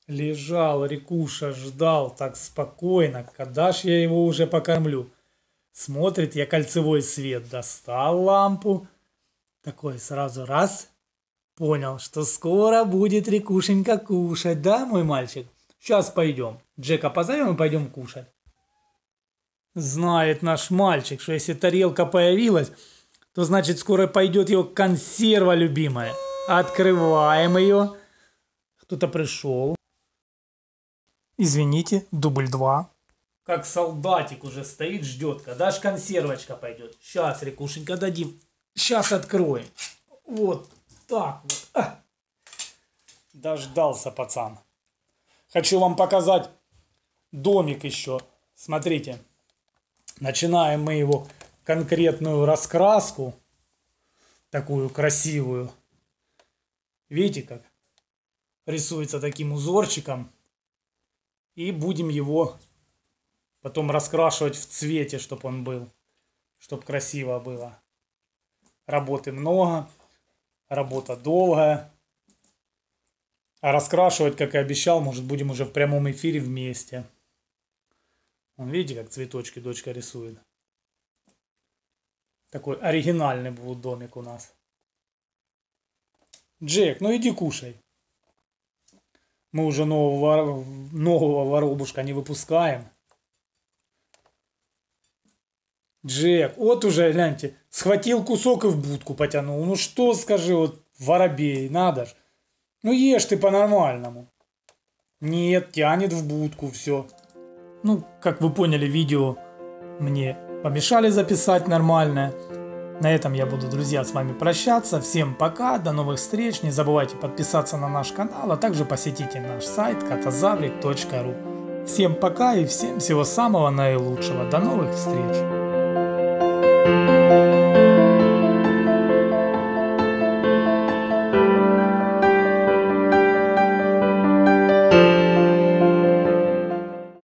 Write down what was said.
Лежал Рикуша, ждал так спокойно, когда ж я его уже покормлю. Смотрит, я кольцевой свет достал, лампу. Такой сразу раз, понял, что скоро будет Рикушенька кушать, да, мой мальчик? Сейчас пойдем. Джека позовем и пойдем кушать. Знает наш мальчик, что если тарелка появилась, то значит скоро пойдет его консерва любимая. Открываем ее. Кто-то пришел. Извините, дубль 2. Как солдатик уже стоит, ждет, когда ж консервочка пойдет. Сейчас, Рикушенька, дадим. Сейчас откроем. Вот так вот. Дождался пацан. Хочу вам показать домик еще. Смотрите. Начинаем мы его конкретную раскраску. Такую красивую. Видите как? Рисуется таким узорчиком. И будем его потом раскрашивать в цвете, чтобы он был. Чтобы красиво было. Работы много. Работа долгая. А раскрашивать, как и обещал, может, будем уже в прямом эфире вместе. Вон, видите, как цветочки дочка рисует. Такой оригинальный будет домик у нас. Джек, ну иди кушай. Мы уже нового воробушка не выпускаем. Джек, вот уже, гляньте, схватил кусок и в будку потянул. Ну что, скажи, вот воробей, надо ж. Ну ешь ты по-нормальному. Нет, тянет в будку, все. Ну, как вы поняли, видео мне помешали записать нормальное. На этом я буду, друзья, с вами прощаться. Всем пока, до новых встреч. Не забывайте подписаться на наш канал, а также посетите наш сайт котозаврик.ру. Всем пока и всем всего самого наилучшего. До новых встреч.